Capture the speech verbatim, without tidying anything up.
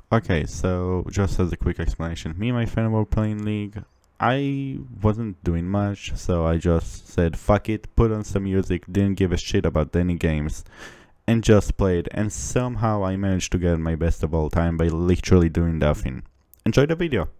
Okay, so just as a quick explanation, me and my friend were playing League. I wasn't doing much, so I just said fuck it, put on some music, didn't give a shit about any games, and just played, and somehow I managed to get my best of all time by literally doing nothing. Enjoy the video!